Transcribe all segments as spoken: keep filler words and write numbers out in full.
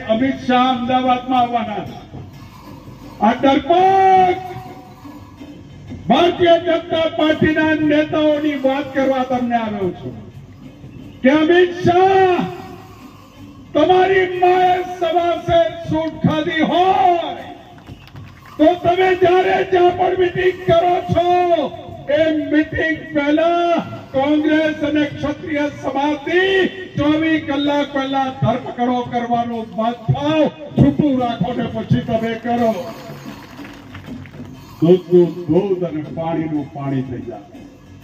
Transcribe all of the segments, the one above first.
અમિત શાહ અમદાવાદમાં આવવાના છે. આ ડરપોક ભારતીય જનતા પાર્ટીના નેતાઓની વાત કરવા તમને આવ્યો છું કે અમિત શાહ તમારી માએ સવાસે સૂટ ખાધી હોય તો તમે જ્યારે જ્યાં પણ મીટિંગ કરો છો એ મીટિંગ પહેલા કોંગ્રેસ અને ક્ષત્રિય સમાજની ચોવીસ કલાક પહેલા ધરપકડો કરવાનો બંધ થાવ, છૂટું રાખો ને પછી તમે કરો. દૂધનું દૂધ અને પાણીનું પાણી થઈ જાય.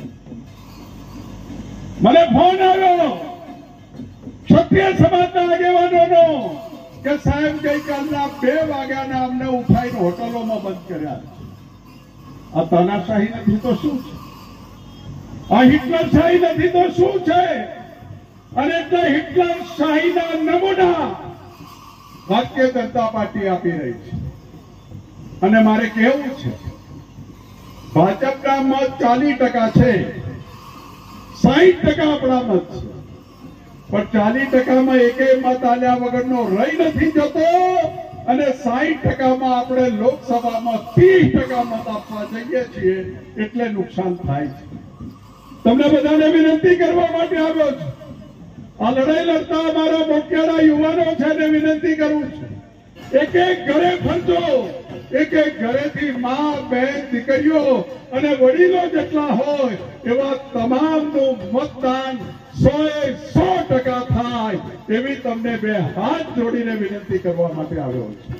મને ફોન આવ્યો ક્ષત્રિય સમાજના આગેવાનોનો કે સાહેબ ગઈકાલના બે વાગ્યાના અમને ઉઠાઈને હોટલોમાં બંધ કર્યા. આ તાનાશાહી નથી તો શું છે? આ હિટલરશાહી નથી તો શું છે? અને એટલે હિટલર શાહીના નમૂના ભારતીય જનતા પાર્ટી આપી રહી છે. અને મારે કહેવું છે ભાજપના મત ચાલીસ ટકા છે, સાહીઠ ટકા આપણા મત છે, પણ ચાલીસ ટકામાં એકેય મત આલ્યા વગરનો રહી નથી જતો. અને સાહીઠ ટકામાં આપણે લોકસભામાં ત્રીસ ટકા મત આપવા જઈએ છીએ એટલે નુકસાન થાય છે. તમને બધાને વિનંતી કરવા માટે આવ્યો છું. આ લડાઈ લડતા અમારા મોટિયાના યુવાનો છે ને વિનંતી કરું છું, એક એક ઘરે ફરજો, એક એક ઘરેથી માં, બહેન, દીકરીઓ અને વડીલો જેટલા હોય એવા તમામનું મતદાન સો એ સો ટકા થાય એવી તમને બે હાથ જોડીને વિનંતી કરવા માટે આવ્યો છું.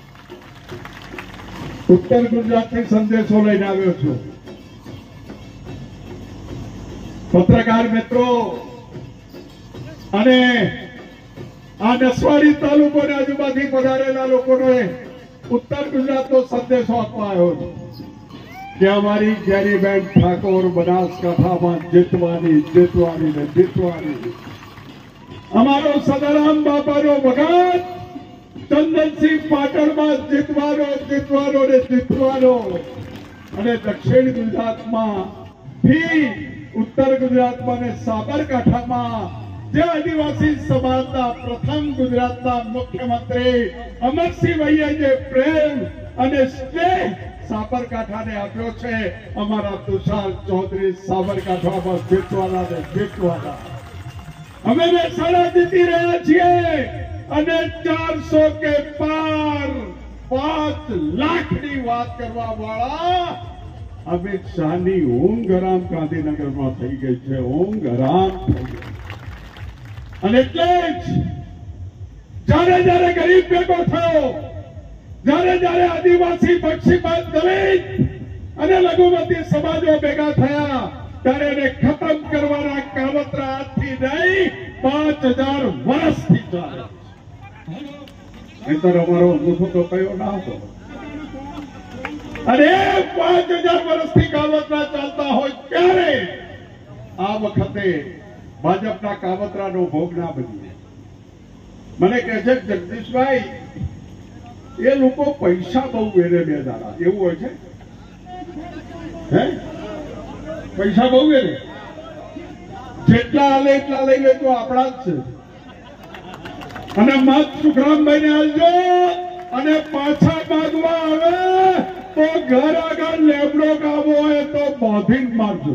ઉત્તર ગુજરાતથી સંદેશો લઈને આવ્યો છું. પત્રકાર મિત્રો અને આ નસવાડી તાલુકો ને આજુબાજુ પધારેલા લોકોને ઉત્તર ગુજરાતનો સંદેશો આપવા આવ્યો છે કે અમારી ગેરીબેન ઠાકોર બનાસકાંઠામાં જીતવાની જીતવાની ને જીતવાની. અમારો સદારામ બાપાનો ભગત ચંદનસિંહ પાટણમાં જીતવાનો જીતવાનો ને જીતવાનો. અને દક્ષિણ ગુજરાતમાં થી ઉત્તર ગુજરાતમાં ને સાબરકાંઠામાં જે આદિવાસી સમાજના પ્રથમ ગુજરાતના મુખ્યમંત્રી અમરસિંહભાઈએ જે પ્રેમ અને સ્નેહ સાબરકાંઠાને આપ્યો છે, અમારા તુષાર ચૌધરી સાબરકાંઠામાં જીતવાના ને જીતવાના. અમે મહેસાણા જીતી રહ્યા છીએ અને ચારસો કે પાર પાંચ લાખની વાત કરવા વાળા અમિત શાહની ઊંઘ હરામ ગાંધીનગરમાં થઈ ગઈ છે. ઊંઘ હરામ થઈ ગઈ. અને એટલે જ જયારે જયારે ગરીબ ભેગો થયો, જયારે જયારે આદિવાસી, બક્ષીબાદ, દલિત અને લઘુમતી સમાજો ભેગા થયા ત્યારે એને ખતમ કરવાના કાવતરા આજથી નહીં પાંચ હજાર વર્ષથી ચાલે. નહીતર અમારો અંગૂઠો તો કયો ના હતો. અને પાંચ હજાર વર્ષથી કાવતરા ચાલતા હોય ત્યારે આ વખતે ભાજપના કાવતરાનો ભોગ ના બની. મને કહે છે જગદીશભાઈ એ લોકો પૈસા બહુ વેરે બે દાડા, એવું હોય છે? હે પૈસા બહુ વેરે, જેટલા હાલે એટલા લઈ લે તો આપણા જ છે. અને મત સુખરામભાઈ ને આલજો અને પાછા માંગવા આવે તો ઘર આગળ લેબડો ગાવો હોય તો બાંધીને મારજો.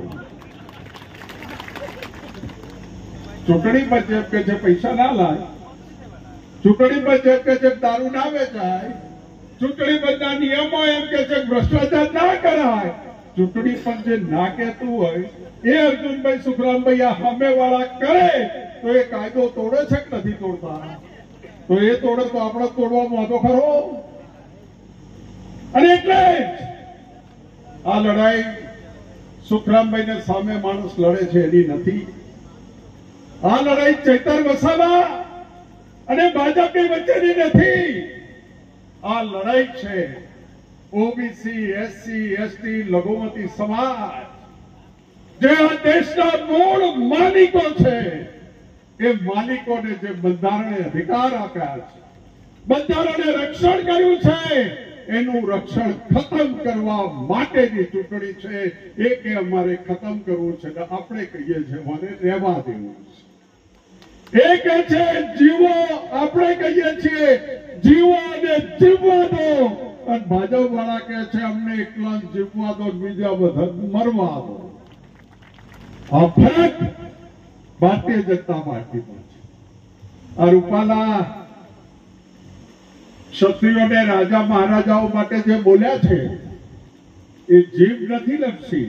ચૂંટણી પંચ એમ કે છે પૈસા ના લાય, ચૂંટણી પંચ એમ કે છે દારૂ ના વેચાય, ચૂંટણી પંચના નિયમો એમ કે છે ભ્રષ્ટાચાર ના કરાય. ચૂંટણી પંચ જે ના કહેતું હોય એ અર્જુનભાઈ સુખરામભાઈ આ સામે વાળા કરે તો એ કાયદો તોડે છે કે નથી તોડતા? તો એ તોડે તો આપણે તોડવા માંગો ખરો. અને એટલે આ લડાઈ સુખરામભાઈ ને સામે માણસ લડે છે એની નથી. આ લડાઈ ચૈતર વસાવા અને ભાજપની વચ્ચેની નથી. આ લડાઈ છે ઓબીસી, એસસી, એસટી, લઘુમતી સમાજ જે આ દેશના મૂળ માલિકો છે એ માલિકોને જે બંધારણે અધિકાર આપ્યા છે, બંધારણે રક્ષણ કર્યું છે, એનું રક્ષણ ખતમ કરવા માટેની ચૂંટણી છે. એ કે અમારે ખતમ કરવું છે, આપણે કહીએ છીએ મને રહેવા દેવું છે. એ કહે છે જીવો, આપણે કહીએ છીએ જીવો અને જીવવા દો, અને ભાજપ વાળા કહે છે અમને એકલા જીવવા દો, બીજા બધા મરવા દો. આ ફરક ભારતીય જનતા પાર્ટીમાં છે. આ રૂપાલા ક્ષત્રિયોને રાજા મહારાજાઓ માટે જે બોલ્યા છે એ જીભ નથી લપસી,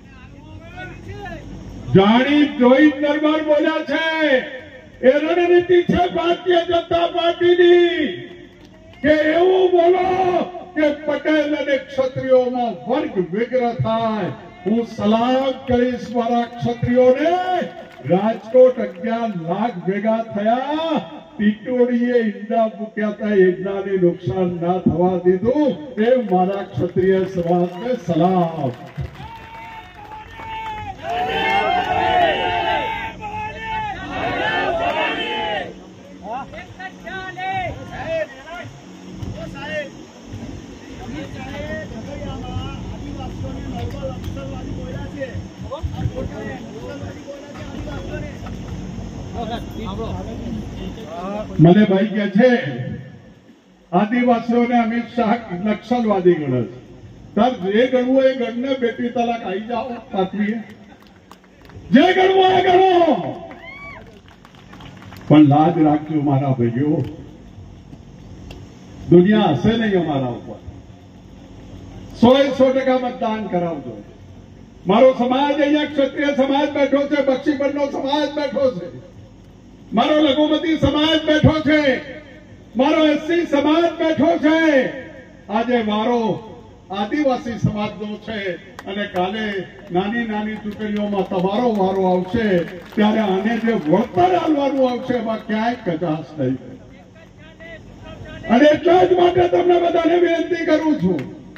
જાણી જોઈ દરબાર બોલ્યા છે. એ રણનીતિ છે ભારતીય જનતા પાર્ટીની કે એવું બોલો કે પટેલ અને ક્ષત્રિયોમાં વર્ગ વિગ્રહ થાય. હું સલામ કરીશ મારા ક્ષત્રિયોને. રાજકોટ અગિયાર લાખ ભેગા થયા, ટીટોડીએ ઈંડા મૂક્યા હતા, ઈંડાને નુકસાન ના થવા દીધું. એ મારા ક્ષત્રિય સમાજને સલામ. મને ભાઈ કે છે આદિવાસીઓને અમિત શાહ નક્સલવાદી ગણે છે. તાર જે ગણવું એ ગણને, બેટી તલાક આવી જાઓ પાથરીએ, જે ગણવું એ ગણો, પણ લાજ રાખજો મારા ભાઈઓ. દુનિયા હશે નહીં અમારા ઉપર. સો એ સો ટકા મતદાન કરાવજો. મારો સમાજ અહીંયા ક્ષત્રિય સમાજ બેઠો છે, બક્ષીપણનો સમાજ બેઠો છે, મારો લઘુમતી સમાજ બેઠો છે, મારો એસસી સમાજ બેઠો છે, આજે મારો આદિવાસી સમાજનો છે. અને કાલે નાની નાની ચૂંટણીઓમાં તમારો વારો આવશે ત્યારે આને જે વળતર આપવાનું આવશે એમાં ક્યાંય કચાશ નહીં. અને એટલા જ માટે તમને બધાને વિનંતી કરું છું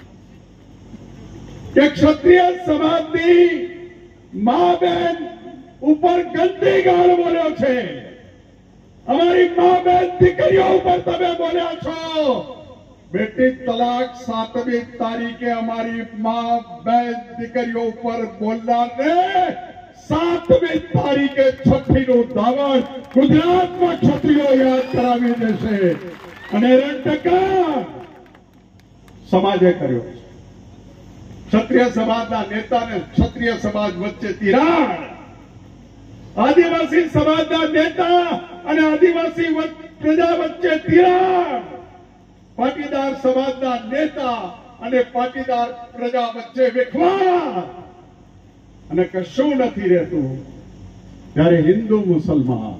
કે ક્ષત્રિય સમાજની મા બેન ઉપર ગંદી ગાળ બોલ્યો છે. અમારી મા બેન દીકરીઓ ઉપર તમે બોલ્યા છો. બેટી તલાક સાતમી તારીખે અમારી મા બેન દીકરીઓ ઉપર બોલનારને સાતમી તારીખે છઠ્ઠી નું દાવણ ગુજરાતમાં ક્ષત્રિયો યાદ કરાવી દેશે. અને ટકા સમાજે કર્યો. ક્ષત્રિય સમાજના નેતાને ક્ષત્રિય સમાજ વચ્ચે તિરાડ, આદિવાસી સમાજના નેતા અને આદિવાસી પ્રજા વચ્ચે તિરાડ, પાટીદાર સમાજના નેતા અને પાટીદાર પ્રજા વચ્ચે વિખવાદ, અને કશું નથી રહેતું. ત્યારે હિન્દુ મુસલમાન,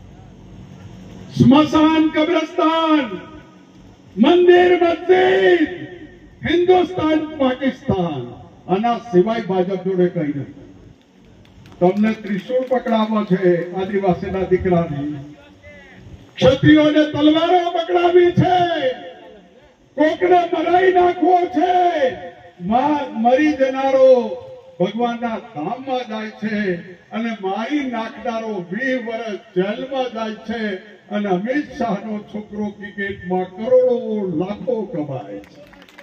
સ્મશાન કબ્રસ્તાન, મંદિર મસ્જિદ, હિન્દુસ્તાન પાકિસ્તાન, આના સિવાય ભાજપ જોડે કઈ નથી. તમને ત્રિશૂળ પકડાવો છે આદિવાસીના દીકરાની, ક્ષત્રિયોને તલવારો પકડાવી છે, કોકને મરાઈ નાખવો છે. મરી જનારો ભગવાનના ધામમાં જાય છે અને મારી નાખનારો વીસ વર્ષ જેલમાં જાય છે. અને અમિત શાહનો છોકરો ક્રિકેટમાં કરોડો લાખો કમાય છે.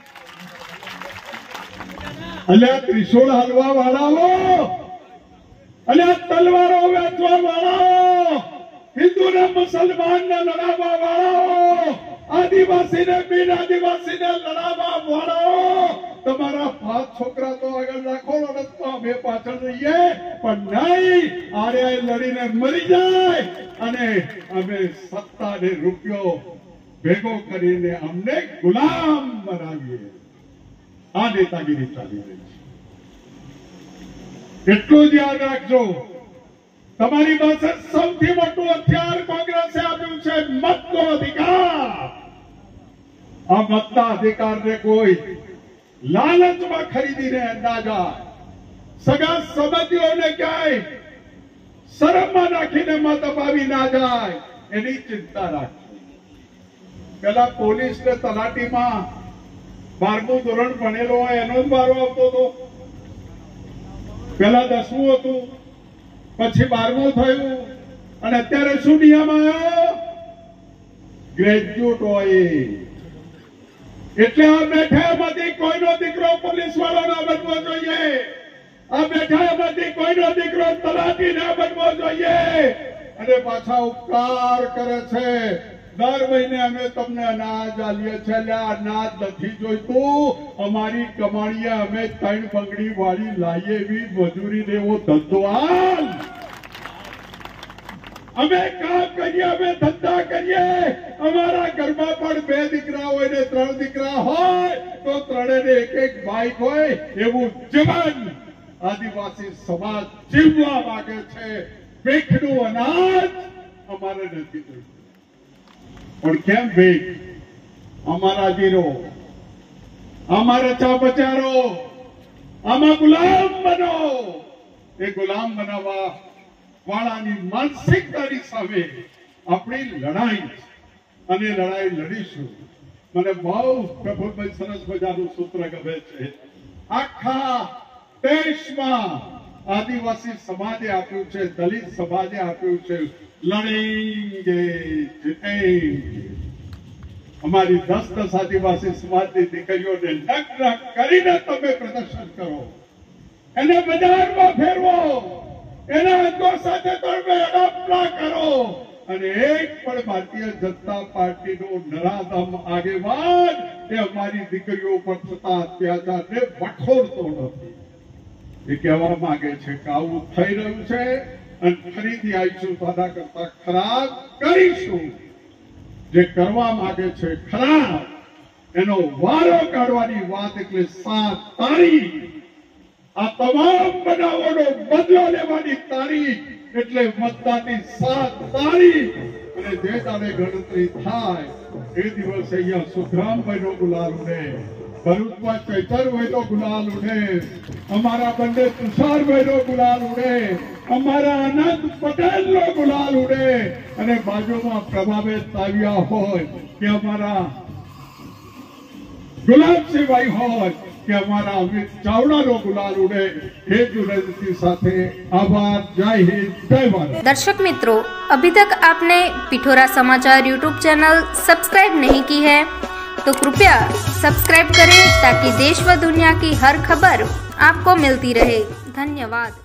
અને ત્રિશૂળ હાલવા વાળાઓ અને તલવારો વેચવા વાળાઓ, હિન્દુને મુસલમાનને લડાવવા વાળાઓ, આદિવાસીને બિન આદિવાસીને લડાવવા વાળાઓ, તમારા પાંચ છોકરા તો આગળ રાખો, રસ્તો અમે પાછળ રહીએ. પણ નહીં, આરે લડીને મરી જાય અને અમે સત્તા ને રૂપિયો ભેગો કરીને અમને ગુલામ બનાવીએ. આ નેતાગીરી ચાલી રહી છે. એટલું જ યાદ રાખજો, તમારી પાસે સૌથી મોટું હથિયાર કોંગ્રેસે આપ્યું છે મતનો અધિકાર. આ મતના અધિકારને કોઈ લાલચમાં ખરીદીને ના જાય. સગા સંબંધીઓને ક્યાંય શરમમાં નાખીને મત અપાવી ના જાય, એની ચિંતા રાખજો. પેલા પોલીસ ને તલાટીમાં બારમું ધોરણ ભણેલો હોય એનો જ વારો આવતો હતો. પેલા દસમું હતું, પછી બારમું થયું, અને અત્યારે શું નિયમ આવ્યો? ગ્રેજ્યુએટ હોય. એટલે આ બેઠામાંથી કોઈનો દીકરો પોલીસ વાળો ના બનવો જોઈએ. આ બેઠામાંથી કોઈનો દીકરો તલાટી ના બનવો જોઈએ. અને પાછા ઉપકાર કરે છે। દર મહિને અમે તમને અનાજ આલીએ છીએ, એટલે અનાજ નથી જોઈતું, અમારી કમાણીએ અમે ત્રણ બંગડી વાળી લાવીએ એવી મજૂરી દેવો ધંધો હાલ। અમે કામ કરીએ, અમે ધંધા કરીએ, અમારા ઘરમાં પણ બે દીકરા હોય ને ત્રણ દીકરા હોય તો ત્રણેને એક એક બાઈક હોય એવું જીવન આદિવાસી સમાજ જીવવા માંગે છે। ભીખનું અનાજ અમારે નથી જોઈતું। પણ કેમ ભીખ? અમારા જીરો, અમારા ચા બચારો, આમાં ગુલામ બનો। એ ગુલામ બનાવવા વાળાની માનસિકતાની સામે આપણી લડાઈ અને લડાઈ લડીશું। મને બહુ પ્રફુલભાઈ સરસ મજાનું સૂત્ર ગમે છે। આખા દેશમાં આદિવાસી સમાજે આપ્યું છે, દલિત સમાજે આપ્યું છે, લડેંગે જીતેંગે। અમારી દસ દસ આદિવાસી સમાજની દીકરીઓને લગ્ન કરીને તમે પ્રદર્શન કરો, એને બજારમાં ફેરવો, એના અંગો સાથે તમે અડપલા કરો, અને એક પણ ભારતીય જનતા પાર્ટીનો નરાધમ આગેવાન એ અમારી દીકરીઓ પર થતા અત્યાચારને વખોડતો નથી। એ કહેવા માંગે છે કે આવું થઈ રહ્યું છે અને ફરીથી આવીશું તો આના કરતા ખરાબ કરીશું। જે કરવા માંગે છે ખરાબ એનો વારો કાઢવાની વાત એટલે સાત તારીખ, આ તમામ બનાવોનો બદલો લેવાની તારીખ એટલે મતદાનની સાત તારીખ। અને જે દાડે ગણતરી થાય એ દિવસે અહીંયા સુખરામભાઈ નો ગુલાલ ઉડે, ભરૂચમાં ચૈતરભાઈ નો ગુલાલ ઉડે, અમારા બંને તુષારભાઈ નો ગુલાલ ઉડે, અમારા અનંત પટેલ નો ગુલાલ ઉડે, અને બાજુમાં પ્રભાબેન તાવિયા હોય કે અમારા ગુલાબસિંહભાઈ હોય કે અમારા અમિત ચાવડાનો ગુલાલ ઉડે। हे जुनेदी साथे आभार। जय हिंद, जय भारत। दर्शक मित्रों, अभी तक आपने पिठोरा समाचार यूट्यूब चैनल सब्सक्राइब नहीं की है तो कृपया सब्सक्राइब करें ताकि देश व दुनिया की हर खबर आपको मिलती रहे। धन्यवाद।